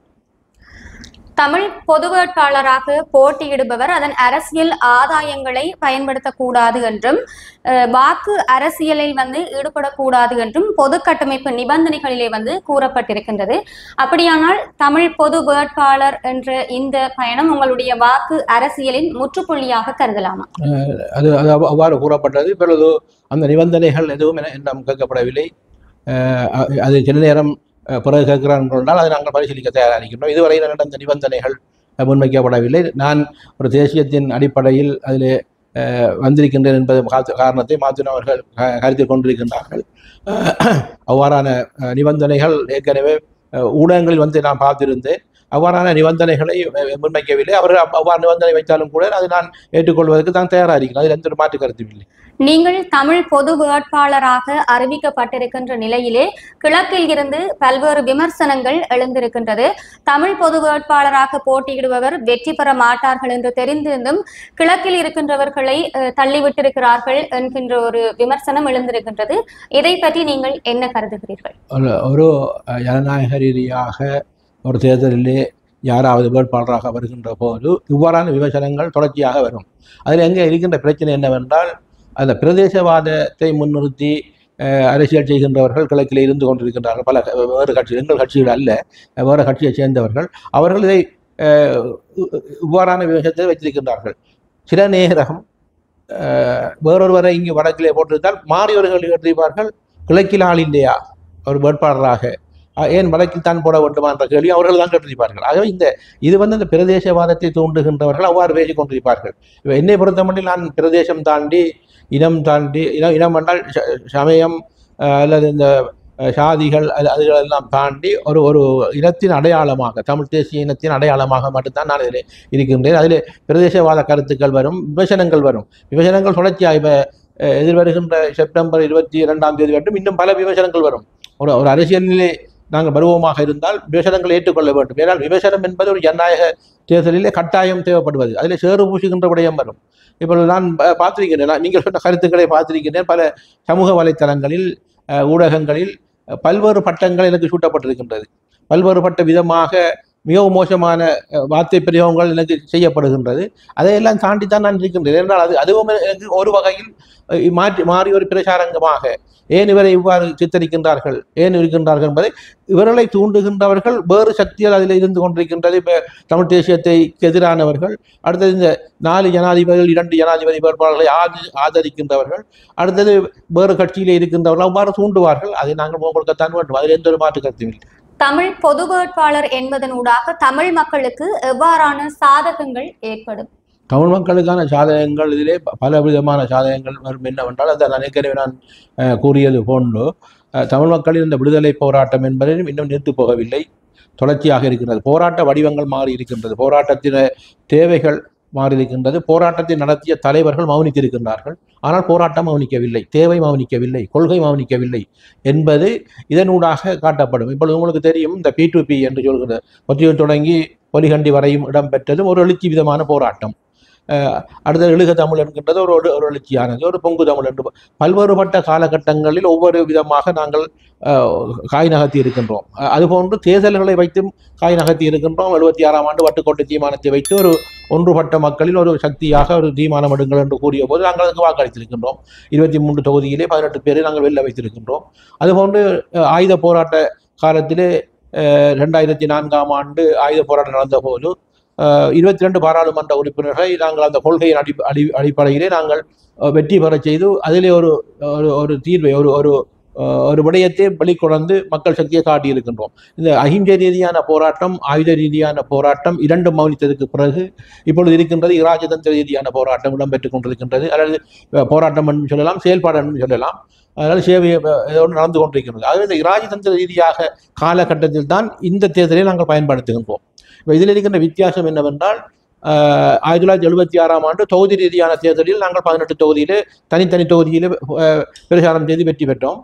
தமிழ் பொது வேட்பாளராக போட்டியிடுபவர் அதன் அரசியல் ஆதாயங்களை பயன்படுத்தக்கூடாது என்றும், வாக்கு அரசியலில் வந்து ஈடுபடக்கூடாது என்றும் பொது கட்டமைப்பு நிபந்தனைகளிலே வந்து கூறப்பட்டிருக்கின்றது. அப்படியானால் தமிழ் பொது வேட்பாளர் என்ற இந்த பயணம் உங்களுடைய வாக்கு அரசியலின் முற்றுப்புள்ளியாக கருதலாமா? அது அது அவ்வாறு கூறப்பட்டது. இப்பொழுது அந்த நிபந்தனைகள் எதுவும் என்னிடம் கேட்கப்படவில்லை. அது சில நேரம் பிறகு கேட்கிறார்கள் என்றால் அதை நாங்கள் பரிசீலிக்க தயாராக இருக்கின்றோம். இதுவரை நடந்த நிபந்தனைகள் முன்வைக்கப்படவில்லை. நான் ஒரு தேசியத்தின் அடிப்படையில் அதில் வந்திருக்கின்றேன் என்பது காரணத்தை மாத்திரம் அவர்கள் கருத்தில் கொண்டிருக்கின்றார்கள். அவ்வாறான நிபந்தனைகள் ஏற்கனவே ஊடகங்களில் வந்து நான் பார்த்திருந்தேன். அவ்வாறான நிபந்தனைகளை முன்வைக்கவில்லை. அவர்கள் அவ்வாறு நிபந்தனை வைத்தாலும் கூட அதை நான் ஏற்றுக்கொள்வதற்கு தான் தயாராக இருக்கிறேன். அதில் எந்த ஒரு மாற்று கருத்தும் இல்லை. நீங்கள் தமிழ் பொது வேட்பாளராக அறிவிக்கப்பட்டிருக்கின்ற நிலையிலே கிழக்கில் இருந்து பல்வேறு விமர்சனங்கள் எழுந்திருக்கின்றது. தமிழ் பொது வேட்பாளராக போட்டியிடுபவர் வெற்றி பெற மாட்டார்கள் என்று தெரிந்திருந்தும் கிழக்கில் இருக்கின்றவர்களை தள்ளிவிட்டிருக்கிறார்கள் என்கின்ற ஒரு விமர்சனம் எழுந்திருக்கின்றது. இதை பற்றி நீங்கள் என்ன கருதுகிறீர்கள்? ஒரு ஜனநாயக ரீதியாக ஒரு தேர்தலிலே யாராவது வேட்பாளராக வருகின்ற போது இவ்வாறான விமர்சனங்கள் தொடர்ச்சியாக வரும். அதில் எங்கே இருக்கின்ற பிரச்சனை என்னவென்றால், அந்த பிரதேசவாதத்தை முன்னிறுத்தி அரசியல் செய்கின்றவர்கள் கிழக்கில் இருந்து கொண்டிருக்கின்றார்கள். பல வேறு கட்சி எங்கள் கட்சிகள் அல்ல, வேறு கட்சியை சேர்ந்தவர்கள். அவர்கள் இதை இவ்வாறான விமர்சனத்தை வைத்திருக்கின்றார்கள். சில நேரம் வேறொருவரை இங்கு வடக்கிலே போட்டிருந்தால் மாறியவர்கள் எழுதிவார்கள், கிழக்கில் ஆள் இல்லையா ஒரு வேட்பாளராக, ஏன் வடக்கில் தான் போட வேண்டுமா என்ற கேள்வி அவர்கள் தான் கேட்டிருப்பார்கள். ஆகவே இந்த இது வந்து இந்த பிரதேசவாதத்தை தூண்டுகின்றவர்கள் அவ்வாறு பேசிக் கொண்டிருப்பார்கள். என்னை பொறுத்தமட்டில் நான் பிரதேசம் தாண்டி இனம் தாண்டி இனம் இனம் என்றால் சமயம் அல்லது இந்த சாதிகள் அது அதுகளெல்லாம் தாண்டி ஒரு ஒரு இனத்தின் அடையாளமாக, தமிழ் தேசிய இனத்தின் அடையாளமாக மட்டும்தான் நான் இதில் இருக்கின்றேன். அதில் பிரதேசவாத கருத்துக்கள் வரும், விமர்சனங்கள் வரும். விமர்சனங்கள் தொடர்ச்சியாக இப்போ எதிர்வருகின்ற செப்டம்பர் இருபத்தி இரண்டாம் தேதி மட்டும் இன்னும் பல விமர்சனங்கள் வரும். ஒரு ஒரு அரசியலிலே நாங்கள் பருவமாக இருந்தால் விமர்சனங்கள் ஏற்றுக்கொள்ள வேண்டும். ஏனால் விமர்சனம் என்பது ஒரு ஜனநாயக தேர்தலிலே கட்டாயம் தேவைப்படுவது. அதில் சேறு பூசுகின்ற விடயம் வரும். இப்போ நான் பார்த்திருக்கிறேன், நீங்கள் சொன்ன கருத்துக்களை பார்த்திருக்கிறேன். பல சமூக வலைத்தளங்களில் ஊடகங்களில் பல்வேறு பட்டங்கள் எனக்கு சூட்டப்பட்டிருக்கின்றது. பல்வேறுபட்ட விதமாக மிகவும் மோசமான வார்த்தை பிரயோகங்கள் எனக்கு செய்யப்படுகின்றது. அதையெல்லாம் தாண்டித்தான் நான் இருக்கின்றேன். என்றால் அது அதுவும் எனக்கு ஒரு வகையில் மாற்றி மாறி ஒரு பிரச்சாரங்கமாக ஏன் இவரை இவ்வாறு சித்தரிக்கின்றார்கள், ஏன் இருக்கின்றார்கள் என்பதை இவர்களை தூண்டுகின்றவர்கள் வேறு சக்திகள் அதில் இருந்து கொண்டிருக்கின்றது. இப்போ தமிழ் தேசியத்தை எதிரானவர்கள், அடுத்தது இந்த நாலு ஜனாதிபதிகள் இரண்டு ஜனாதிபதி வேட்பாளர்களை ஆதி ஆதரிக்கின்றவர்கள், அடுத்தது வேறு கட்சியிலே இருக்கின்றவர்கள் அவ்வாறு தூண்டுவார்கள். அதை நாங்கள் கொடுக்கத்தான் வேண்டும். அதில் எந்த ஒரு மாற்று கருத்தும் இல்லை. தமிழ் பொது வேட்பாளர் என்பதனூடாக தமிழ் மக்களுக்கு எவ்வாறான சாதகங்கள் ஏற்படும்? தமிழ் மக்களுக்கான சாதகங்கள் இதிலே பல விதமான சாதகங்கள் வரும். என்னவென்றால் அதை நான் ஏற்கனவே நான் கூறியது போன்று தமிழ் மக்களின் இந்த விடுதலை போராட்டம் என்பதையும் இன்னும் நிறுத்து போகவில்லை, தொடர்ச்சியாக இருக்கின்றது. போராட்ட வடிவங்கள் மாறி இருக்கின்றது, போராட்டத்தின தேவைகள் மாறி இருக்கின்றது. போராட்டத்தை நடத்திய தலைவர்கள் மௌனித்திருக்கின்றார்கள், ஆனால் போராட்டம் மௌனிக்கவில்லை, தேவை மௌனிக்கவில்லை, கொள்கை மௌனிக்கவில்லை என்பது இதனூடாக காட்டப்படும். இப்பொழுது உங்களுக்கு தெரியும், இந்த பி டு பி என்று சொல்கிற ஒத்தியில் தொடங்கி பொலிகண்டி வரையும் இடம்பெற்றதும் ஒரு எழுச்சி விதமான போராட்டம். அடுத்த எழுக தமிழ் என்கின்றது ஒரு ஒரு எழுச்சியானது, ஒரு பொங்கு தமிழ் என்று பல்வேறுபட்ட காலகட்டங்களில் ஒவ்வொரு விதமாக நாங்கள் காய் நகர்த்தி இருக்கின்றோம். அதுபோன்று தேர்தல்களை வைத்தும் காய் நகர்த்தி இருக்கின்றோம். எழுபத்தி ஆறாம் ஆண்டு வட்டுக்கோட்டை தீர்மானத்தை வைத்து ஒரு ஒன்றுபட்ட மக்களில் ஒரு சக்தியாக ஒரு தீர்மானம் எடுங்கள் என்று கூறிய போது நாங்கள் அதுக்கு வாக்களித்திருக்கின்றோம். இருபத்தி மூன்று தொகுதியிலே பதினெட்டு பேரை நாங்கள் வெளில வைத்திருக்கின்றோம். அதுபோன்று ஆயுத போராட்ட காலத்திலே ரெண்டாயிரத்தி நான்காம் ஆண்டு ஆயுத போராட்டம் நடந்த போது இருபத்தி ரெண்டு பாராளுமன்ற உறுப்பினர்களை நாங்கள் அந்த கொள்கையின் அடி அடி அடிப்படையிலே நாங்கள் வெற்றி பெற செய்து அதிலே ஒரு ஒரு தீர்வை ஒரு ஒரு ஒரு விடயத்தை வெளிக்கொணர்ந்து மக்கள் சக்தியை காட்டியிருக்கின்றோம். இந்த அஹிம்சை ரீதியான போராட்டம், ஆயுத ரீதியான போராட்டம் இரண்டும் மௌனித்ததுக்கு பிறகு இப்பொழுது இருக்கின்றது இராஜதந்திர ரீதியான போராட்டம் இடம்பெற்றுக் கொண்டிருக்கின்றது. அல்லது போராட்டம் என்று சொல்லலாம், செயல்பாடு என்று சொல்லலாம். அதனால் சேவை ஏதோடு நடந்து கொண்டிருக்கின்றது. ஆகவே இந்த இராஜதந்திர ரீதியாக காலகட்டத்தில் தான் இந்த தேர்தலை நாங்கள் பயன்படுத்துகின்றோம். இப்போ இதில் இருக்கின்ற வித்தியாசம் என்னவென்றால், ஆயிரத்தி தொள்ளாயிரத்தி எழுபத்தி ஆறாம் ஆண்டு தொகுதி ரீதியான தேர்தலில் நாங்கள் பதினெட்டு தொகுதியிலே தனித்தனி தொகுதியிலே பிரச்சாரம் செய்து வெற்றி பெற்றோம்.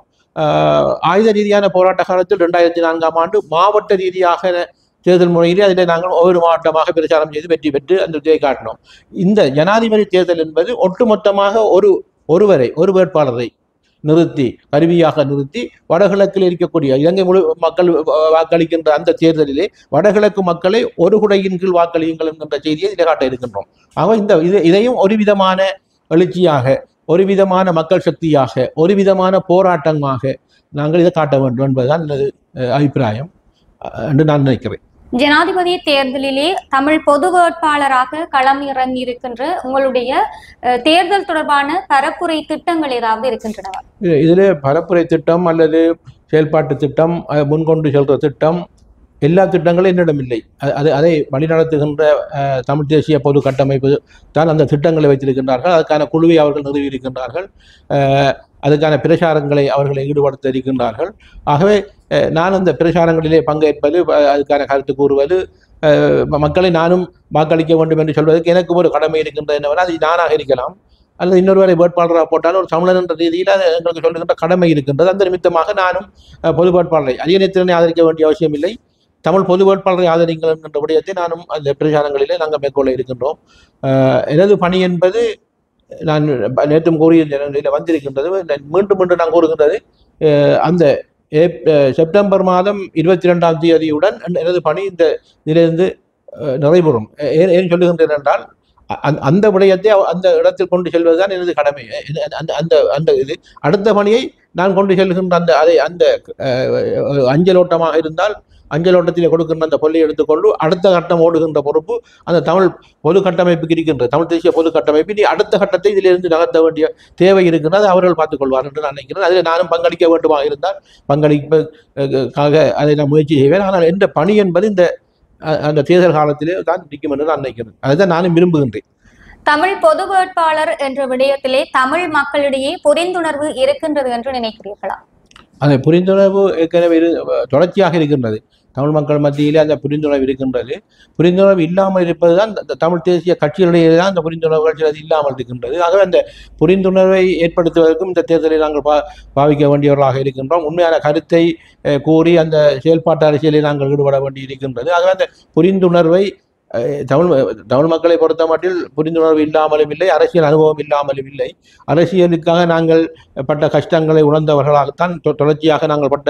ஆயுத ரீதியான போராட்ட காலத்தில் ரெண்டாயிரத்தி நான்காம் ஆண்டு மாவட்ட ரீதியாக தேர்தல் முறையிலே அதில் நாங்கள் ஒவ்வொரு மாவட்டமாக பிரச்சாரம் செய்து வெற்றி பெற்று அந்த விஜயை காட்டினோம். இந்த ஜனாதிபதி தேர்தல் என்பது ஒட்டுமொத்தமாக ஒரு ஒருவரை ஒரு வேட்பாளரை நிறுத்தி கருவியாக நிறுத்தி வடகிழக்கில் இருக்கக்கூடிய இலங்கை முழு மக்கள் வாக்களிக்கின்ற அந்த தேர்தலிலே வடகிழக்கு மக்களை ஒரு குடையின் கீழ் வாக்களியுங்கள் என்கின்ற செய்தியை இதில் காட்ட இருக்கின்றோம். ஆக இந்த இது இதையும் ஒரு விதமான எழுச்சியாக, ஒரு விதமான மக்கள் சக்தியாக, ஒரு விதமான போராட்டமாக நாங்கள் இதை காட்ட வேண்டும் என்பதுதான் எனது அபிப்பிராயம் என்று நான் நினைக்கிறேன். ஜனாதிபதி தேர்தலிலே தமிழ் பொது வேட்பாளராக களம் இறங்கி இருக்கின்ற உங்களுடைய தேர்தல் தொடர்பான பரப்புரை திட்டங்கள் ஏதாவது இருக்கின்றனவா? இதில் பரப்புரை திட்டம் அல்லது செயல்பாட்டு திட்டம், முன்கொண்டு செல்ற திட்டம் எல்லா திட்டங்களும் என்னிடம் இல்லை. அது அதை வழிநடத்துகின்ற தமிழ் தேசிய பொது கட்டமைப்பு தான் அந்த திட்டங்களை வைத்திருக்கின்றார்கள். அதுக்கான குழுவை அவர்கள் நிறுவியிருக்கின்றார்கள். அதுக்கான பிரச்சாரங்களை அவர்களை ஈடுபடுத்த இருக்கின்றார்கள். ஆகவே நான் அந்த பிரச்சாரங்களிலே பங்கேற்பது, அதுக்கான கருத்து கூறுவது, மக்களை நானும் வாக்களிக்க வேண்டும் என்று சொல்வதற்கு எனக்கு ஒரு கடமை இருக்கின்றது என்னவென்றால், அது நானாக இருக்கலாம் அல்லது இன்னொருவரை வேட்பாளராக போட்டாலும் ஒரு தமிழன் என்ற ரீதியில் அது எங்களுக்கு சொல்லுகின்ற கடமை இருக்கின்றது. அந்த நிமித்தமாக நானும் பொது வேட்பாளரை அதிகத்திறனை ஆதரிக்க வேண்டிய அவசியம் இல்லை. தமிழ் பொது வேட்பாளரை ஆதரிங்கள் என்கின்ற விடயத்தை நானும் அந்த பிரச்சாரங்களிலே நாங்கள் மேற்கொள்ள இருக்கின்றோம். எனது பணி என்பது நான் நேற்றும் கூறிய நிலையில் வந்திருக்கின்றது. மீண்டும் மீண்டும் நான் கூறுகின்றது, அந்த செப்டம்பர் மாதம் இருபத்தி ரெண்டாம் தேதியுடன் எனது பணி இந்த இதிலிருந்து நிறைவுறும். ஏன் சொல்லுகின்றேன் என்றால், அந்த விடயத்தை அந்த இடத்தில் கொண்டு செல்வதுதான் எனது கடமை. அந்த அந்த அந்த இது அடுத்த பணியை நான் கொண்டு செல்கின்ற அந்த அதை அந்த அஞ்சலோட்டமாக இருந்தால் அஞ்சலோட்டத்திலே கொடுக்கின்ற அந்த பொல்லை எடுத்துக்கொண்டு அடுத்த கட்டம் ஓடுகின்ற பொறுப்பு அந்த தமிழ் பொது கட்டமைப்புக்கு இருக்கின்ற தமிழ் தேசிய பொது கட்டமைப்பு. நீ அடுத்த கட்டத்தை இதிலிருந்து நகர்த்த வேண்டிய தேவை இருக்கின்றது, அவர்கள் பார்த்துக் கொள்வார் என்று நான் நினைக்கிறேன். அதில் நானும் பங்களிக்க வேண்டுமாக இருந்தால் பங்களிப்புக்காக அதை நான் முயற்சி செய்வேன். ஆனால் என்ற பணி என்பது இந்த அந்த தேர்தல் காலத்திலே தான் நிற்கும் என்று நான் நினைக்கிறேன். அதுதான் நானும் விரும்புகின்றேன். தமிழ் பொது வேட்பாளர் என்ற விடயத்திலே தமிழ் மக்களிடையே புரிந்துணர்வு இருக்கின்றது என்று நினைக்கிறீர்களா? அந்த புரிந்துணர்வு ஏற்கனவே தொடர்ச்சியாக இருக்கின்றது. தமிழ் மக்கள் மத்தியிலே அந்த புரிந்துணர்வு இருக்கின்றது. புரிந்துணர்வு இல்லாமல் இருப்பதுதான் தமிழ் தேசிய கட்சிகளிடையே தான் அந்த புரிந்துணர்வுகள் சிலது இல்லாமல் இருக்கின்றது. ஆகவே அந்த புரிந்துணர்வை ஏற்படுத்துவதற்கும் இந்த தேர்தலில் நாங்கள் பா பாவிக்க வேண்டியவர்களாக இருக்கின்றோம். உண்மையான கருத்தை கூறி அந்த செயல்பாட்டு அரசியலில் நாங்கள் ஈடுபட வேண்டி இருக்கின்றது. ஆகவே அந்த புரிந்துணர்வை தமிழ் தமிழ் மக்களை பொறுத்த மட்டில் புரிந்துணர்வு இல்லாமலும் இல்லை, அரசியல் அனுபவம் இல்லாமலும் இல்லை. அரசியலுக்காக நாங்கள் பட்ட கஷ்டங்களை உணர்ந்தவர்களாகத்தான் தொடர்ச்சியாக நாங்கள் பட்ட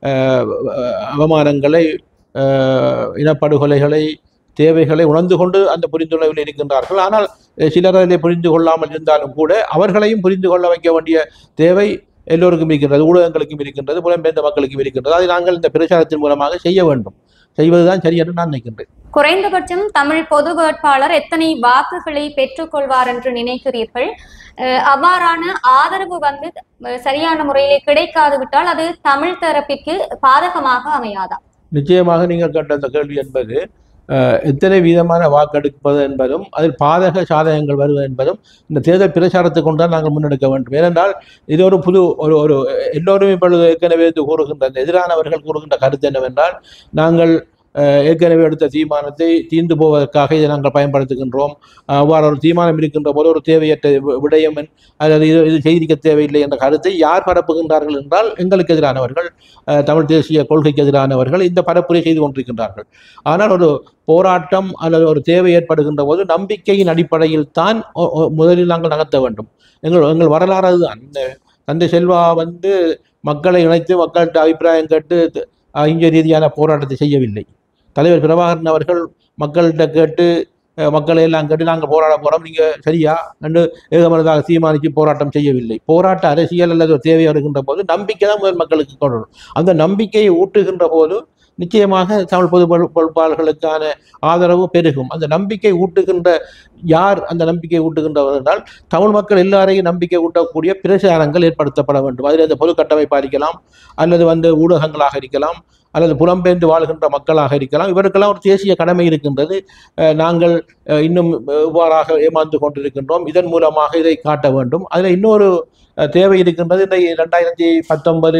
அவமானங்களை, இனப்படுகொலைகளை, தேவைகளை உணர்ந்து கொண்டு அந்த புரிந்துணர்வில் இருக்கின்றார்கள். ஆனால் சிலர் அதை புரிந்து கொள்ளாமல் இருந்தாலும் கூட அவர்களையும் புரிந்து கொள்ள வைக்க வேண்டிய தேவை எல்லோருக்கும் இருக்கின்றது, ஊடகங்களுக்கும் இருக்கின்றது, புலம்பெயர்ந்த மக்களுக்கும் இருக்கின்றது. அதை நாங்கள் இந்த பிரச்சாரத்தின் மூலமாக செய்ய வேண்டும். செய்வதுதான் சரி என்று நான் நினைக்கின்றேன். குறைந்தபட்சம் தமிழ் பொது வேட்பாளர் எத்தனை வாக்குகளை பெற்றுக்கொள்வார் என்று நினைக்கிறீர்கள்? அவ்வாறான ஆதரவு வந்து சரியான முறையிலே கிடைக்காது விட்டால் அது தமிழ் தரப்பிற்கு பாதகமாக அமையாதா? நிச்சயமாக நீங்கள் கேட்ட அந்த கேள்வி என்பது எத்தனை வீதமான வாக்கெடுப்பது என்பதும் அதில் பாதக சாதகங்கள் வருவது என்பதும் இந்த தேர்தல் பிரச்சாரத்தை கொண்டுதான் நாங்கள் முன்னெடுக்க வேண்டும். ஏனென்றால் இது ஒரு புது ஒரு ஒரு எல்லோரும் இப்பொழுது ஏற்கனவே கூறுகின்ற எதிரானவர்கள் கூறுகின்ற கருத்து என்னவென்றால், நாங்கள் ஏற்கனவே எடுத்த தீர்மானத்தை தீர்ந்து போவதற்காக இதை நாங்கள் பயன்படுத்துகின்றோம். அவ்வாறு ஒரு தீர்மானம் இருக்கின்ற போது ஒரு தேவையற்ற விடயம் அல்லது இது இது செய்திக்க தேவையில்லை என்ற கருத்தை யார் பரப்புகின்றார்கள் என்றால் எங்களுக்கு எதிரானவர்கள், தமிழ் தேசிய கொள்கைக்கு எதிரானவர்கள் இந்த பரப்புரை செய்து கொண்டிருக்கின்றார்கள். ஆனால் ஒரு போராட்டம் அல்லது ஒரு தேவை ஏற்படுகின்ற போது நம்பிக்கையின் அடிப்படையில் தான் முதலில் நாங்கள் நகர்த்த வேண்டும். எங்கள் எங்கள் வரலாறு அதுதான். இந்த தந்தை செல்வா வந்து மக்களை இணைத்து மக்கள்கிட்ட அபிப்பிராயம் கேட்டு அகிஞ்ச ரீதியான போராட்டத்தை செய்யவில்லை. தலைவர் பிரபாகரன் அவர்கள் மக்கள்கிட்ட கேட்டு மக்களை எல்லாம் கேட்டு நாங்கள் போராட போகிறோம், நீங்கள் சரியா என்று ஏகமனதாக தீர்மானித்து போராட்டம் செய்யவில்லை. போராட்ட அரசியல் அல்லது ஒரு தேவை வருகின்ற போது நம்பிக்கை தான் முதல் மக்களுக்கு கொண்டு வரும். அந்த நம்பிக்கையை ஊட்டுகின்ற போது நிச்சயமாக தமிழ் பொது பொறுப்பாளர்களுக்கான ஆதரவு பெருகும். அந்த நம்பிக்கை ஊட்டுகின்ற யார் அந்த நம்பிக்கை ஊட்டுகின்றவர் என்றால் தமிழ் மக்கள் எல்லாரையும் நம்பிக்கை ஊட்டக்கூடிய பிரச்சாரங்கள் ஏற்படுத்தப்பட வேண்டும். அதில் அந்த பொது கட்டமைப்பாக இருக்கலாம், அல்லது வந்து ஊடகங்களாக இருக்கலாம், அல்லது புலம்பெயர்ந்து வாழ்கின்ற மக்களாக இருக்கலாம். இவருக்கெல்லாம் ஒரு தேசிய கடமை இருக்கின்றது. நாங்கள் இன்னும் இவ்வாறாக ஏமாந்து கொண்டிருக்கின்றோம், இதன் மூலமாக இதை காட்ட வேண்டும். அதில் இன்னொரு தேவை இருக்கின்றது. இந்த ரெண்டாயிரத்தி பத்தொன்பது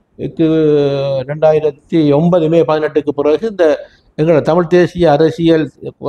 ரெண்டாயிரத்தி ஒன்பது மே பதினெட்டுக்கு பிறகு இந்த எங்களோட தமிழ் தேசிய அரசியல்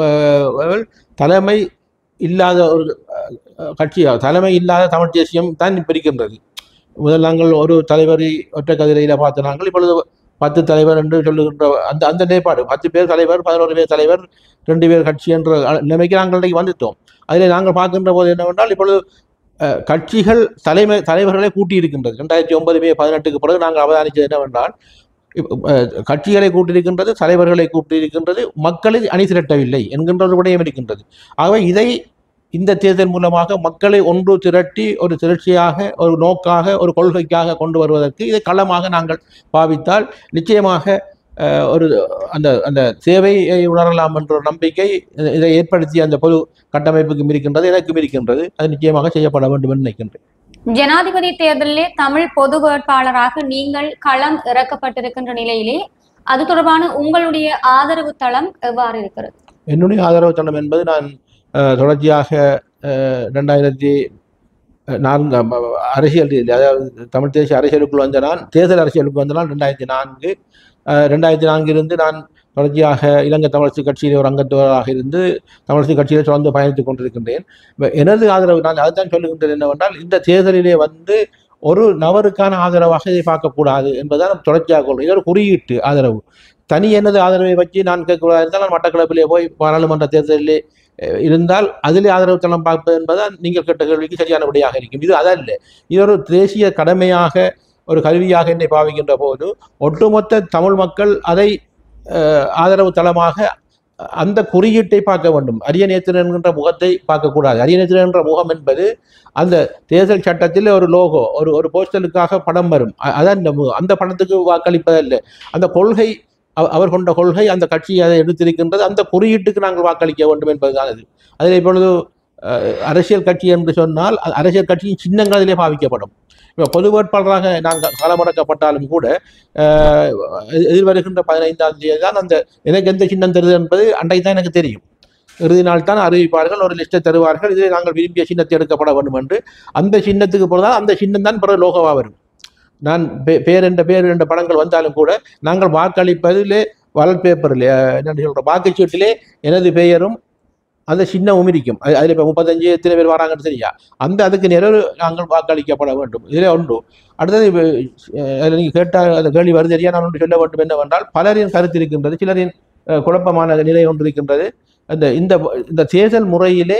தலைமை இல்லாத ஒரு கட்சியாக, தலைமை இல்லாத தமிழ் தேசியம் தான் பிரிக்கின்றது. முதல் நாங்கள் ஒரு தலைவரை ஒற்றை கதிரையில் பார்த்த நாங்கள் இப்பொழுது பத்து தலைவர் என்று சொல்லுகின்ற அந்த அந்த நிலைப்பாடு, பத்து பேர் தலைவர், பதினோரு பேர் தலைவர், ரெண்டு பேர் கட்சி என்ற நிலைமைக்கு நாங்கள் வந்துட்டோம். அதில் நாங்கள் பார்க்கின்ற போது என்னவென்றால் இப்பொழுது கட்சிகள் தலைமை தலைவர்களை கூட்டி இருக்கின்றது. ரெண்டாயிரத்தி ஒன்பது மே பதினெட்டுக்கு பிறகு நாங்கள் அவதானித்தது என்னவென்றால் கட்சிகளை கூட்டியிருக்கின்றது, தலைவர்களை கூட்டியிருக்கின்றது, மக்களை அணி திரட்டவில்லை என்கின்ற ஒரு விடயம் இருக்கின்றது. ஆகவே இதை இந்த தேர்தல் மூலமாக மக்களை ஒன்று திரட்டி ஒரு திரட்சியாக, ஒரு நோக்காக, ஒரு கொள்கைக்காக கொண்டு வருவதற்கு இதை களமாக நாங்கள் பாவித்தால் நிச்சயமாக ஒரு அந்த அந்த சேவையை உணரலாம் என்ற நம்பிக்கை இதை ஏற்படுத்திய அந்த பொது கட்டமைப்புக்கும் இருக்கின்றது, எனக்கும் இருக்கின்றது. அது நிச்சயமாக செய்யப்பட வேண்டும் என்று நினைக்கின்றேன். ஜனாதிபதி தேர்தலிலே தமிழ் பொது வேட்பாளராக நீங்கள் களம் இறக்கப்பட்டிருக்கின்ற நிலையிலே அது தொடர்பான உங்களுடைய ஆதரவு தளம் எவ்வாறு இருக்கிறது? என்னுடைய ஆதரவு தளம் என்பது நான் தொடர்ச்சியாக ரெண்டாயிரத்தி நான்கு அரசியல் அதாவது தமிழ் தேசிய அரசியலுக்குள் வந்த நான் தேர்தல் அரசியலுக்கு வந்த நான் ரெண்டாயிரத்தி நான்கு ரெண்டாயிரத்தி நான்கிலிருந்து நான் தொடர்ச்சியாக இலங்கை தமிழரசு கட்சியில் ஒரு அங்கத்தவராக இருந்து தமிழரசு கட்சியில் தொடர்ந்து பயணித்துக் கொண்டிருக்கின்றேன். எனது ஆதரவு நான் அதுதான் சொல்லுகின்றேன் என்னவென்றால், இந்த தேர்தலிலே வந்து ஒரு நபருக்கான ஆதரவாக இதை பார்க்கக்கூடாது என்பதுதான் தொடர்ச்சியாக கொள்கிறேன். இது ஒரு குறியீட்டு ஆதரவு. தனி எனது ஆதரவை வச்சு நான் கேட்கக்கூடாது இருந்தால் நான் மட்டக்களப்பிலே போய் பாராளுமன்ற தேர்தலிலே இருந்தால் அதிலே ஆதரவு தளம் பார்ப்பது என்பதுதான் நீங்கள் கேட்ட கேள்விக்கு சரியானபடியாக இருக்கும். இது அதல்ல. இது ஒரு தேசிய கடமையாக ஒரு கல்வியாக என்னை பாவிக்கின்ற போது ஒட்டுமொத்த தமிழ் மக்கள் அதை ஆதரவு தளமாக அந்த குறியீட்டை பார்க்க வேண்டும். அரியநேத்திரன் என்கின்ற முகத்தை பார்க்கக்கூடாது. அரியநேத்திரன் என்ற முகம் என்பது அந்த தேர்தல் சட்டத்தில் ஒரு லோகோ, ஒரு ஒரு போஸ்டலுக்காக படம் வரும். அதான் இந்த அந்த படத்துக்கு வாக்களிப்பதல்ல. அந்த கொள்கை அவர் கொண்ட கொள்கை, அந்த கட்சி அதை எடுத்திருக்கின்றது, அந்த குறியீட்டுக்கு நாங்கள் வாக்களிக்க வேண்டும் என்பதுதான் அது. அதில் இப்பொழுது அரசியல் கட்சி என்று சொன்னால் அரசியல் கட்சியின் சின்னங்கள் அதிலே பாவிக்கப்படும். இப்போ பொது வேட்பாளராக நாங்கள் களமிறக்கப்பட்டாலும் கூட எதிர்வருகின்ற பதினைந்தாம் தேதி தான் அந்த எனக்கு எந்த சின்னம் தருது என்பது அன்றைக்கு தான் எனக்கு தெரியும். இறுதி நாள் தான் அறிவிப்பார்கள், ஒரு லிஸ்ட்டை தருவார்கள், இதில் நாங்கள் விரும்பிய சின்னத்தை எடுக்கப்பட வேண்டும் என்று. அந்த சின்னத்துக்கு போகிறதால் அந்த சின்னம் தான் பிறகு லோகோவாக வரும். நான் பேர் என்ற பேர் என்ற படங்கள் வந்தாலும் கூட நாங்கள் வாக்களிப்பதிலே வால்பேப்பரில் என்ன சொல்கிற வாக்குச்சீட்டிலே எனது பெயரும் அந்த சின்னமும் இருக்கும். அதில் இப்போ முப்பத்தஞ்சு எத்தனை பேர் வராங்கன்னு சரியா, அந்த அதுக்கு நிறைவு நாங்கள் வாக்களிக்கப்பட வேண்டும். இதில் ஒன்று. அடுத்தது அதில் நீங்கள் கேட்டால் அந்த கேள்வி வருது சரியா, நான் ஒன்று சொல்ல வேண்டும் என்னவென்றால், பலரின் கருத்து இருக்கின்றது, சிலரின் குழப்பமான நிலை ஒன்று இருக்கின்றது. அந்த இந்த இந்த தேர்தல் முறையிலே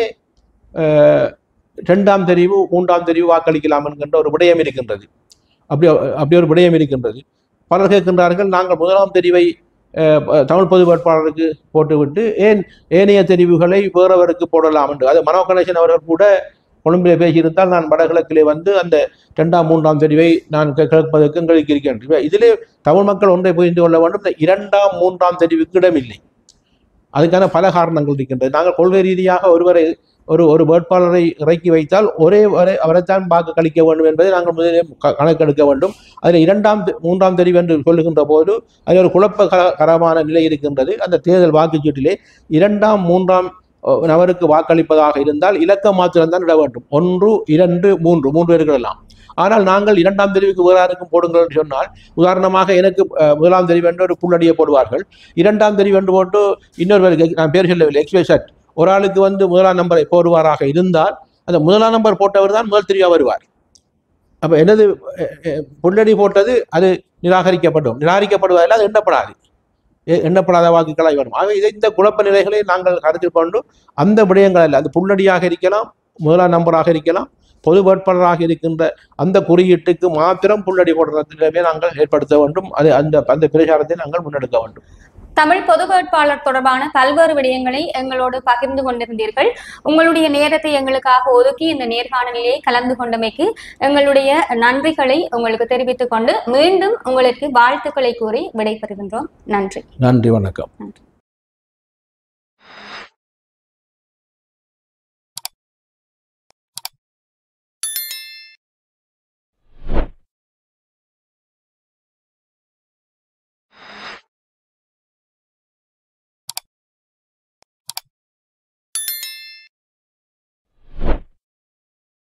இரண்டாம் தெரிவு மூன்றாம் தெரிவு வாக்களிக்கலாம் என்கின்ற ஒரு விடயம் இருக்கின்றது. அப்படி அப்படி ஒரு விடயம் இருக்கின்றது. பலர் கேட்கின்றார்கள், நாங்கள் முதலாம் தெரிவை தமிழ் பொது வேட்பாளருக்கு போட்டுவிட்டு ஏன் ஏனைய தெரிவுகளை வேறவருக்கு போடலாம் என்று. அது மனோ கணேசன் அவர்கள் கூட கொழும்பிலே பேசியிருந்தால், நான் வடகிழக்கிலே வந்து அந்த இரண்டாம் மூன்றாம் தெரிவை நான் கேட்பதற்கு எங்களுக்கு இருக்கின்றேன். இதிலே தமிழ் மக்கள் ஒன்றை புரிந்து கொள்ள வேண்டும், இந்த இரண்டாம் மூன்றாம் தெரிவுக்கு இடமில்லை. அதுக்கான பல காரணங்கள் இருக்கின்றது. நாங்கள் கொள்கை ரீதியாக ஒருவரை ஒரு ஒரு வேட்பாளரை இறக்கி வைத்தால் ஒரே வரை அவரைத்தான் வாக்கு கழிக்க வேண்டும் என்பதை நாங்கள் முதலே கணக்கெடுக்க வேண்டும். அதில் இரண்டாம் மூன்றாம் தெரிவு என்று சொல்லுகின்ற போது அதில் ஒரு குழப்பகரமான நிலை இருக்கின்றது. அந்த தேர்தல் வாக்குச்சீட்டிலே இரண்டாம் மூன்றாம் நபருக்கு வாக்களிப்பதாக இருந்தால் இலக்கம் மாத்திரம்தான் இட வேண்டும். ஒன்று இரண்டு மூன்று மூன்று பேர்களெல்லாம். ஆனால் நாங்கள் இரண்டாம் தெரிவுக்கு வேறு யாருக்கும் போடுங்கள் என்று சொன்னால், உதாரணமாக எனக்கு முதலாம் தெரிவு என்று ஒரு புள்ளடியை போடுவார்கள், இரண்டாம் தெரிவு என்று போட்டு இன்னொரு நான் பேர் சொல்லவில்லை எக்ஸ்பெஷட் ஒரு ஆளுக்கு வந்து முதலாம் நம்பரை போடுவாராக இருந்தால் அந்த முதலாம் நம்பர் போட்டவர் தான் முதல் தெரிவாக வருவார். அப்போ எனது புள்ளடி போட்டது அது நிராகரிக்கப்படும். நிராகரிக்கப்படுவதில் அது எண்ணப்படாது, எண்ணப்படாத வாக்குகளாய் வரும். ஆக இதை இந்த குழப்ப நிலைகளை நாங்கள் கருத்தில் கொண்டு அந்த விடயங்கள் அல்ல, அது புள்ளடியாக இருக்கலாம், முதலாம் நம்பராக இருக்கலாம், பொது வேட்பாளராக இருக்கின்ற அந்த குறியீட்டுக்கு மாத்திரம் புள்ளடி போடுறதிலே நாங்கள் ஏற்படுத்த வேண்டும். அது அந்த அந்த பிரச்சாரத்தை நாங்கள் முன்னெடுக்க வேண்டும். தமிழ் பொது வேட்பாளர் தொடர்பான பல்வேறு விடயங்களை எங்களோடு பகிர்ந்து கொண்டிருந்தீர்கள். உங்களுடைய நேரத்தை எங்களுக்காக ஒதுக்கி இந்த நேர்காணலிலே கலந்து கொண்டமைக்கு எங்களுடைய நன்றிகளை உங்களுக்கு தெரிவித்துக் கொண்டு மீண்டும் உங்களுக்கு வாழ்த்துக்களை கூறி விடைபெறுகின்றோம். நன்றி. நன்றி, வணக்கம். நன்றி.